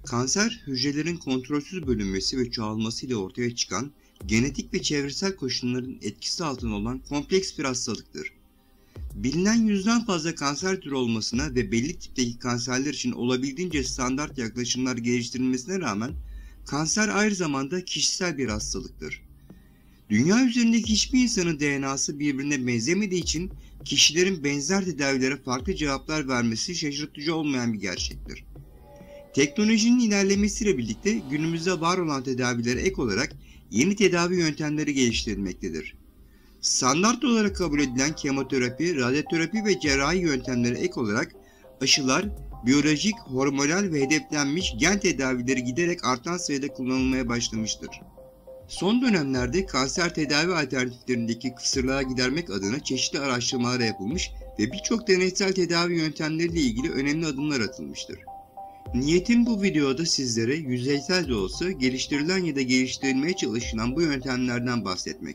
Kanser, hücrelerin kontrolsüz bölünmesi ve çoğalmasıyla ortaya çıkan genetik ve çevresel koşulların etkisi altında olan kompleks bir hastalıktır. Bilinen yüzden fazla kanser türü olmasına ve belli tipteki kanserler için olabildiğince standart yaklaşımlar geliştirilmesine rağmen kanser aynı zamanda kişisel bir hastalıktır. Dünya üzerindeki hiçbir insanın DNA'sı birbirine benzemediği için kişilerin benzer tedavilere farklı cevaplar vermesi şaşırtıcı olmayan bir gerçektir. Teknolojinin ilerlemesiyle birlikte günümüzde var olan tedavilere ek olarak yeni tedavi yöntemleri geliştirilmektedir. Standart olarak kabul edilen kemoterapi, radyoterapi ve cerrahi yöntemlere ek olarak aşılar, biyolojik, hormonal ve hedeflenmiş gen tedavileri giderek artan sayıda kullanılmaya başlamıştır. Son dönemlerde kanser tedavi alternatiflerindeki kısırlığa gidermek adına çeşitli araştırmalar yapılmış ve birçok deneysel tedavi yöntemleriyle ilgili önemli adımlar atılmıştır. Niyetim bu videoda sizlere yüzeysel de olsa geliştirilen ya da geliştirilmeye çalışılan bu yöntemlerden bahsetmek.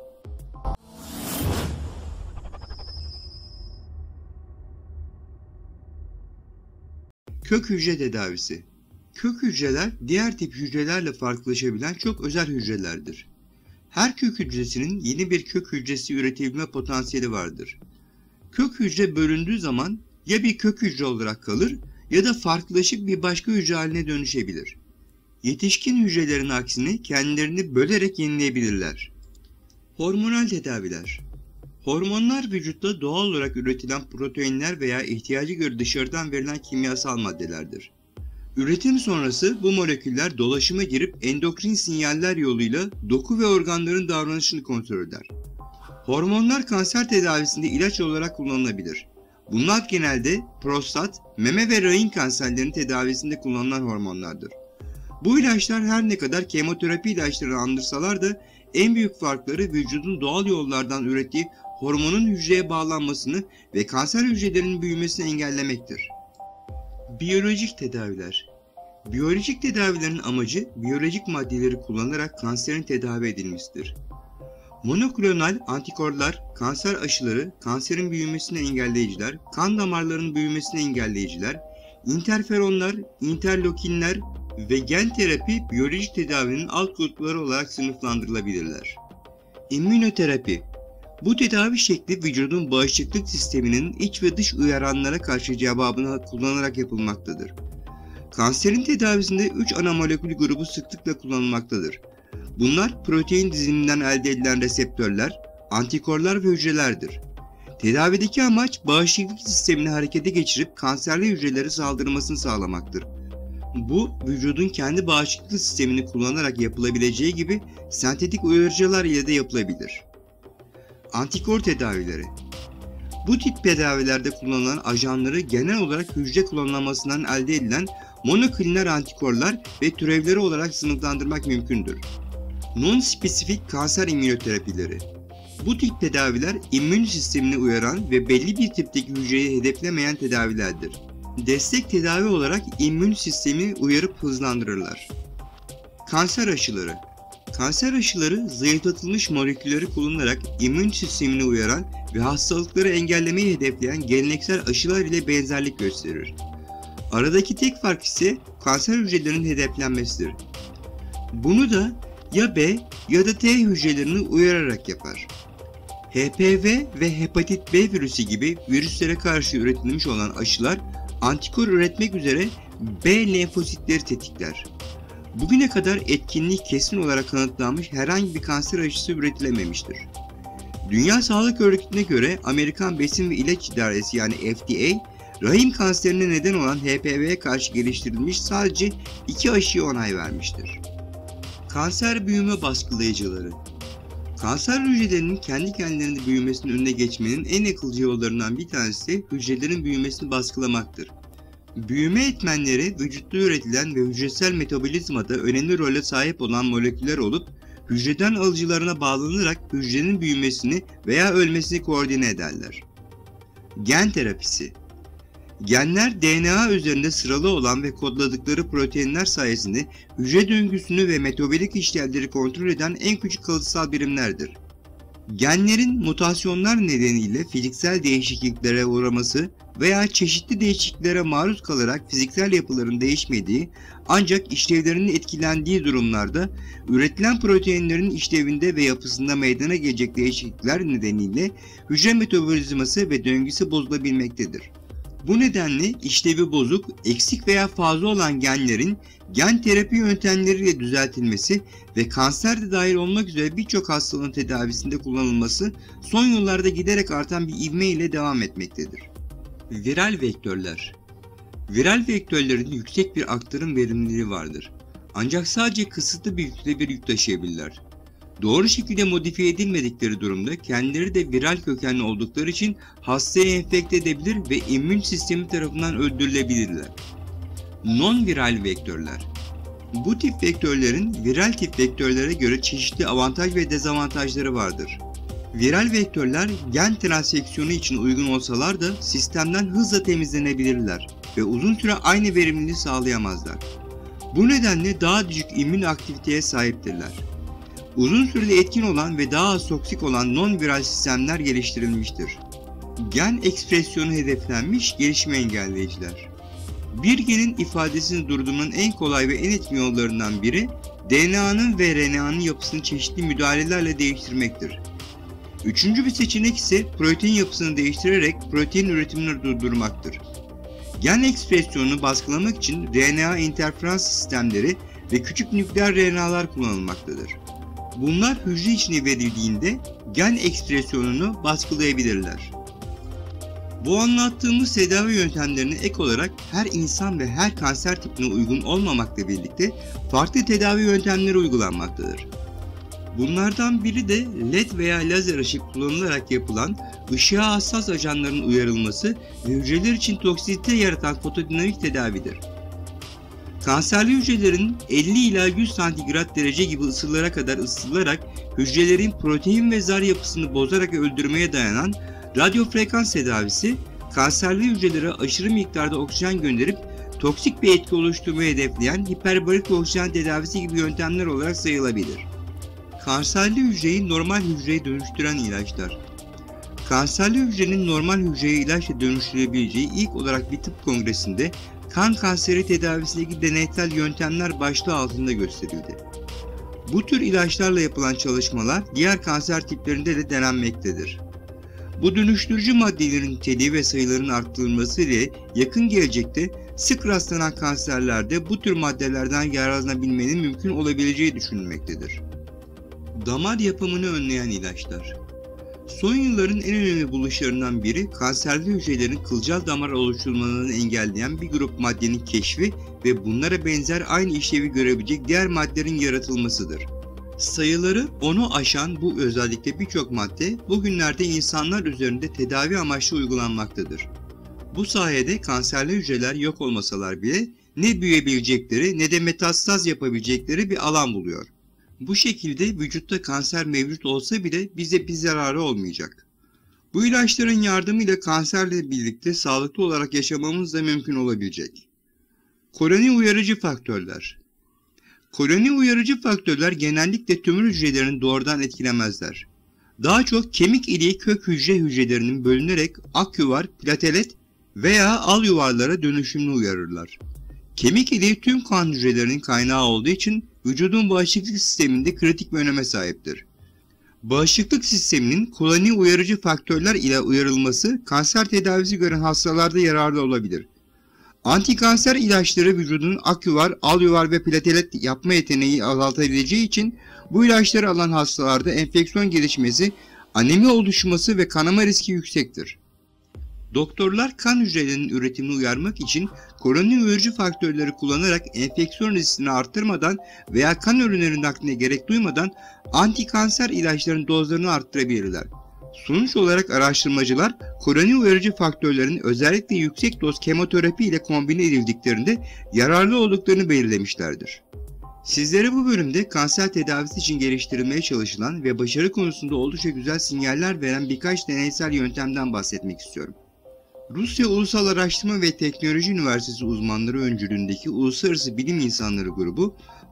Kök hücre tedavisi. Kök hücreler diğer tip hücrelerle farklılaşabilen çok özel hücrelerdir. Her kök hücresinin yeni bir kök hücresi üretebilme potansiyeli vardır. Kök hücre bölündüğü zaman ya bir kök hücre olarak kalır ya da farklılaşıp bir başka hücre haline dönüşebilir. Yetişkin hücrelerin aksine kendilerini bölerek yenileyebilirler. Hormonal tedaviler. Hormonlar vücutta doğal olarak üretilen proteinler veya ihtiyacı göre dışarıdan verilen kimyasal maddelerdir. Üretim sonrası bu moleküller dolaşıma girip endokrin sinyaller yoluyla doku ve organların davranışını kontrol eder. Hormonlar kanser tedavisinde ilaç olarak kullanılabilir. Bunlar genelde prostat, meme ve rahim kanserlerinin tedavisinde kullanılan hormonlardır. Bu ilaçlar her ne kadar kemoterapi ilaçlarını andırsalar da en büyük farkları vücudun doğal yollardan ürettiği hormonun hücreye bağlanmasını ve kanser hücrelerinin büyümesini engellemektir. Biyolojik tedaviler. Biyolojik tedavilerin amacı biyolojik maddeleri kullanarak kanserin tedavi edilmesidir. Monoklonal antikorlar, kanser aşıları, kanserin büyümesini engelleyiciler, kan damarlarının büyümesini engelleyiciler, interferonlar, interleukinler ve gen terapi biyolojik tedavinin alt grupları olarak sınıflandırılabilirler. İmmünoterapi. Bu tedavi şekli vücudun bağışıklık sisteminin iç ve dış uyaranlara karşı cevabını kullanarak yapılmaktadır. Kanserin tedavisinde 3 ana molekül grubu sıklıkla kullanılmaktadır. Bunlar protein diziliminden elde edilen reseptörler, antikorlar ve hücrelerdir. Tedavideki amaç bağışıklık sistemini harekete geçirip kanserli hücrelere saldırmasını sağlamaktır. Bu, vücudun kendi bağışıklık sistemini kullanarak yapılabileceği gibi sentetik uyarıcılar ile de yapılabilir. Antikor tedavileri. Bu tip tedavilerde kullanılan ajanları genel olarak hücre klonlamasından elde edilen monoklonal antikorlar ve türevleri olarak sınıflandırmak mümkündür. Non-spesifik kanser immünoterapileri. Bu tip tedaviler immün sistemini uyaran ve belli bir tipteki hücreyi hedeflemeyen tedavilerdir. Destek tedavi olarak immün sistemi uyarıp hızlandırırlar. Kanser aşıları. Kanser aşıları zayıflatılmış molekülleri kullanarak immün sistemini uyaran ve hastalıkları engellemeyi hedefleyen geleneksel aşılar ile benzerlik gösterir. Aradaki tek fark ise kanser hücrelerinin hedeflenmesidir. Bunu da ya B ya da T hücrelerini uyararak yapar. HPV ve hepatit B virüsü gibi virüslere karşı üretilmiş olan aşılar antikor üretmek üzere B lenfositleri tetikler. Bugüne kadar etkinliği kesin olarak kanıtlanmış herhangi bir kanser aşısı üretilememiştir. Dünya Sağlık Örgütü'ne göre Amerikan Besin ve İlaç İdaresi yani FDA, rahim kanserine neden olan HPV'ye karşı geliştirilmiş sadece 2 aşıya onay vermiştir. Kanser büyüme baskılayıcıları. Kanser hücrelerinin kendi kendilerinde büyümesinin önüne geçmenin en akılcı yollarından bir tanesi hücrelerin büyümesini baskılamaktır. Büyüme etmenleri vücutta üretilen ve hücresel metabolizmada önemli role sahip olan moleküller olup hücreden alıcılarına bağlanarak hücrenin büyümesini veya ölmesini koordine ederler. Gen terapisi. Genler DNA üzerinde sıralı olan ve kodladıkları proteinler sayesinde hücre döngüsünü ve metabolik işlevleri kontrol eden en küçük kalıtsal birimlerdir. Genlerin mutasyonlar nedeniyle fiziksel değişikliklere uğraması veya çeşitli değişikliklere maruz kalarak fiziksel yapıların değişmediği ancak işlevlerinin etkilendiği durumlarda üretilen proteinlerin işlevinde ve yapısında meydana gelecek değişiklikler nedeniyle hücre metabolizması ve döngüsü bozulabilmektedir. Bu nedenle işlevi bozuk, eksik veya fazla olan genlerin gen terapi yöntemleriyle düzeltilmesi ve kanser de dahil olmak üzere birçok hastalığın tedavisinde kullanılması son yıllarda giderek artan bir ivme ile devam etmektedir. Viral vektörler. Viral vektörlerin yüksek bir aktarım verimliliği vardır. Ancak sadece kısıtlı büyüklükte bir yük taşıyabilirler. Doğru şekilde modifiye edilmedikleri durumda kendileri de viral kökenli oldukları için hastayı enfekte edebilir ve immün sistemi tarafından öldürülebilirler. Non-viral vektörler. Bu tip vektörlerin viral tip vektörlere göre çeşitli avantaj ve dezavantajları vardır. Viral vektörler gen transfeksiyonu için uygun olsalar da sistemden hızla temizlenebilirler ve uzun süre aynı verimliliği sağlayamazlar. Bu nedenle daha düşük immün aktiviteye sahiptirler. Uzun süreli etkin olan ve daha az toksik olan non-viral sistemler geliştirilmiştir. Gen ekspresyonu hedeflenmiş gelişimi engelleyiciler. Bir genin ifadesini durdurmanın en kolay ve en etkin yollarından biri DNA'nın ve RNA'nın yapısını çeşitli müdahalelerle değiştirmektir. Üçüncü bir seçenek ise protein yapısını değiştirerek protein üretimini durdurmaktır. Gen ekspresyonunu baskılamak için RNA interferans sistemleri ve küçük nükleer RNA'lar kullanılmaktadır. Bunlar hücre içine verildiğinde gen ekspresyonunu baskılayabilirler. Bu anlattığımız tedavi yöntemlerine ek olarak her insan ve her kanser tipine uygun olmamakla birlikte farklı tedavi yöntemleri uygulanmaktadır. Bunlardan biri de LED veya lazer ışık kullanılarak yapılan ışığa hassas ajanların uyarılması ve hücreler için toksisite yaratan fotodinamik tedavidir. Kanserli hücrelerin 50 ila 100 santigrat derece gibi ısılara kadar ısıtılarak hücrelerin protein ve zar yapısını bozarak öldürmeye dayanan radyofrekans tedavisi, kanserli hücrelere aşırı miktarda oksijen gönderip toksik bir etki oluşturmayı hedefleyen hiperbarik oksijen tedavisi gibi yöntemler olarak sayılabilir. Kanserli hücreyi normal hücreye dönüştüren ilaçlar. Kanserli hücrenin normal hücreye ilaçla dönüştürebileceği ilk olarak bir tıp kongresinde kan kanseri tedavisindeki deneysel yöntemler başlığı altında gösterildi. Bu tür ilaçlarla yapılan çalışmalar diğer kanser tiplerinde de denenmektedir. Bu dönüştürücü maddelerin niteliği ve sayılarının arttırılması ile yakın gelecekte sık rastlanan kanserlerde bu tür maddelerden yararlanabilmenin mümkün olabileceği düşünülmektedir. Damar yapımını önleyen ilaçlar. Son yılların en önemli buluşlarından biri kanserli hücrelerin kılcal damar oluşturmalarını engelleyen bir grup maddenin keşfi ve bunlara benzer aynı işlevi görebilecek diğer maddelerin yaratılmasıdır. Sayıları 10'u aşan bu özellikle birçok madde bugünlerde insanlar üzerinde tedavi amaçlı uygulanmaktadır. Bu sayede kanserli hücreler yok olmasalar bile ne büyüyebilecekleri ne de metastaz yapabilecekleri bir alan buluyor. Bu şekilde vücutta kanser mevcut olsa bile bize bir zararı olmayacak. Bu ilaçların yardımıyla kanserle birlikte sağlıklı olarak yaşamamız da mümkün olabilecek. Koloni uyarıcı faktörler. Koloni uyarıcı faktörler genellikle tümör hücrelerini doğrudan etkilemezler. Daha çok kemik iliği kök hücrelerinin bölünerek akyuvar, platelet veya al yuvarlara dönüşümünü uyarırlar. Kemik iliği tüm kan hücrelerinin kaynağı olduğu için vücudun bağışıklık sisteminde kritik bir öneme sahiptir. Bağışıklık sisteminin koloni uyarıcı faktörler ile uyarılması kanser tedavisi gören hastalarda yararlı olabilir. Antikanser ilaçları vücudun akyuvar, alyuvar ve platelet yapma yeteneği azaltabileceği için bu ilaçları alan hastalarda enfeksiyon gelişmesi, anemi oluşması ve kanama riski yüksektir. Doktorlar kan hücrelerinin üretimini uyarmak için koloni uyarıcı faktörleri kullanarak enfeksiyon riskini arttırmadan veya kan ürünlerinin nakline gerek duymadan antikanser ilaçların dozlarını arttırabilirler. Sonuç olarak araştırmacılar koloni uyarıcı faktörlerin özellikle yüksek doz kemoterapi ile kombine edildiklerinde yararlı olduklarını belirlemişlerdir. Sizlere bu bölümde kanser tedavisi için geliştirilmeye çalışılan ve başarı konusunda oldukça güzel sinyaller veren birkaç deneysel yöntemden bahsetmek istiyorum. Rusya Ulusal Araştırma ve Teknoloji Üniversitesi uzmanları öncülüğündeki Uluslararası Bilim İnsanları grubu,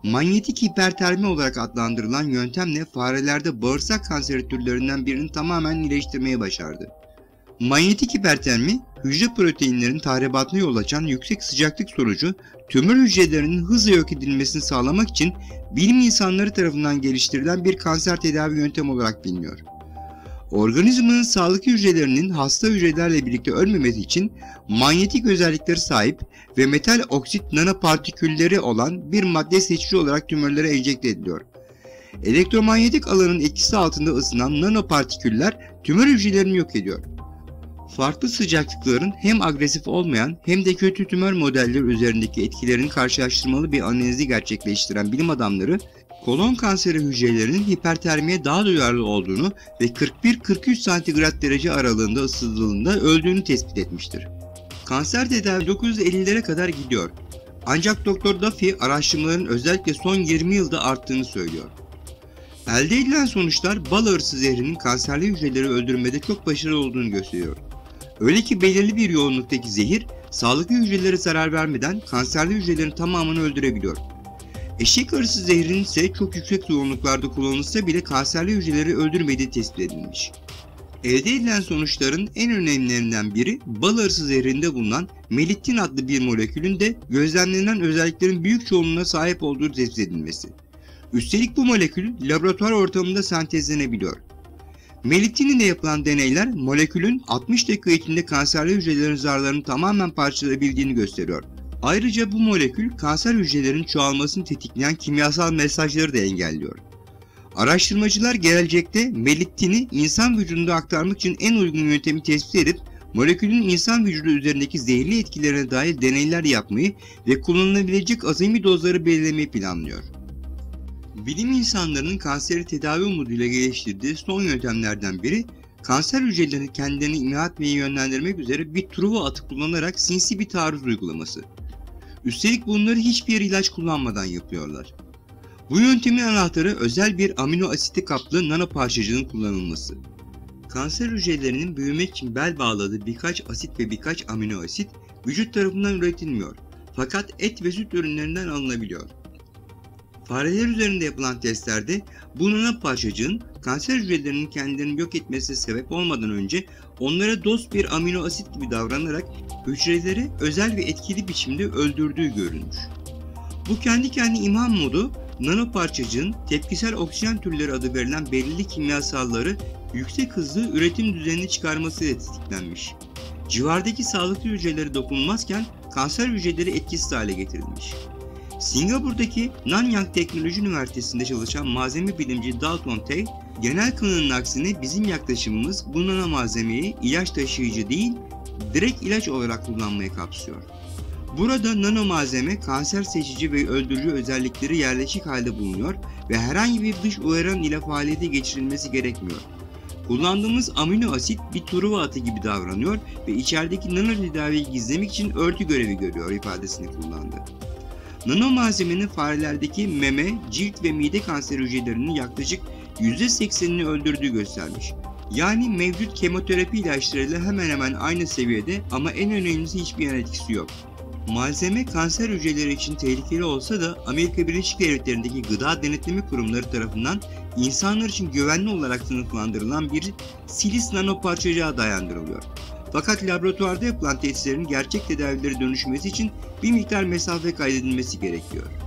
Manyetik hipertermi olarak adlandırılan yöntemle farelerde bağırsak kanseri türlerinden birini tamamen iyileştirmeyi başardı. Manyetik hipertermi, hücre proteinlerin tahribatına yol açan yüksek sıcaklık sonucu tümör hücrelerinin hızla yok edilmesini sağlamak için bilim insanları tarafından geliştirilen bir kanser tedavi yöntemi olarak biliniyor. Organizmanın sağlıklı hücrelerinin hasta hücrelerle birlikte ölmemesi için manyetik özellikleri sahip ve metal oksit nanopartikülleri olan bir madde seçici olarak tümörlere enjekte ediliyor. Elektromanyetik alanın etkisi altında ısınan nanopartiküller tümör hücrelerini yok ediyor. Farklı sıcaklıkların hem agresif olmayan hem de kötü tümör modelleri üzerindeki etkilerini karşılaştırmalı bir analizi gerçekleştiren bilim adamları, kolon kanseri hücrelerinin hipertermiye daha duyarlı olduğunu ve 41-43 santigrat derece aralığında ısıldığında öldüğünü tespit etmiştir. Kanser tedavi 1950'lere kadar gidiyor. Ancak Dr. Duffy araştırmaların özellikle son 20 yılda arttığını söylüyor. Elde edilen sonuçlar bal arısı zehrinin kanserli hücreleri öldürmede çok başarılı olduğunu gösteriyor. Öyle ki belirli bir yoğunluktaki zehir, sağlıklı hücrelere zarar vermeden kanserli hücrelerin tamamını öldürebiliyor. Eşek arısı zehrinin ise çok yüksek yoğunluklarda kullanılsa bile kanserli hücreleri öldürmediği tespit edilmiş. Elde edilen sonuçların en önemlilerinden biri bal arısı zehrinde bulunan melittin adlı bir molekülün de gözlemlenen özelliklerin büyük çoğunluğuna sahip olduğu tespit edilmesi. Üstelik bu molekül laboratuvar ortamında sentezlenebiliyor. Melittin ile yapılan deneyler molekülün 60 dakika içinde kanserli hücrelerin zarlarını tamamen parçalayabildiğini gösteriyor. Ayrıca bu molekül kanser hücrelerinin çoğalmasını tetikleyen kimyasal mesajları da engelliyor. Araştırmacılar gelecekte melittini insan vücudunda aktarmak için en uygun yöntemi tespit edip molekülün insan vücudu üzerindeki zehirli etkilerine dair deneyler yapmayı ve kullanılabilecek azami dozları belirlemeyi planlıyor. Bilim insanlarının kanseri tedavi umuduyla geliştirdiği son yöntemlerden biri, kanser hücrelerini kendilerini imha etmeye yönlendirmek üzere bir Truva atı kullanarak sinsi bir taarruz uygulaması. Üstelik bunları hiçbir ilaç kullanmadan yapıyorlar. Bu yöntemin anahtarı özel bir amino asiti kaplı nanoparçacığın kullanılması. Kanser hücrelerinin büyümek için bel bağladığı birkaç asit ve birkaç amino asit vücut tarafından üretilmiyor. Fakat et ve süt ürünlerinden alınabiliyor. Fareler üzerinde yapılan testlerde bu nanoparçacığın kanser hücrelerinin kendilerini yok etmesine sebep olmadan önce onlara dost bir amino asit gibi davranarak hücreleri özel ve etkili biçimde öldürdüğü görülmüş. Bu kendi kendine imha modu, nanoparçacığın tepkisel oksijen türleri adı verilen belirli kimyasalları yüksek hızlı üretim düzenini çıkarmasıyla tetiklenmiş. Civardaki sağlıklı hücreleri dokunulmazken kanser hücreleri etkisiz hale getirilmiş. Singapur'daki Nanyang Teknoloji Üniversitesi'nde çalışan malzeme bilimci Dalton Tay, genel kanının aksine bizim yaklaşımımız bu nano malzemeyi ilaç taşıyıcı değil, direkt ilaç olarak kullanmayı kapsıyor. Burada nano malzeme kanser seçici ve öldürücü özellikleri yerleşik halde bulunuyor ve herhangi bir dış uyaran ile faaliyete geçirilmesi gerekmiyor. Kullandığımız amino asit bir Truva atı gibi davranıyor ve içerideki nano tedaviyi gizlemek için örtü görevi görüyor ifadesini kullandı. Nano malzemenin farelerdeki meme, cilt ve mide kanser hücrelerinin yaklaşık %80'ini öldürdüğü göstermiş. Yani mevcut kemoterapi ilaçlarıyla hemen hemen aynı seviyede ama en önemlisi hiçbir yan etkisi yok. Malzeme kanser hücreleri için tehlikeli olsa da Amerika Birleşik Devletleri'ndeki gıda denetleme kurumları tarafından insanlar için güvenli olarak sınıflandırılan bir silis nanoparçacığa dayandırılıyor. Fakat laboratuvarda yapılan testlerin gerçek tedavilere dönüşmesi için bir miktar mesafe kaydedilmesi gerekiyor.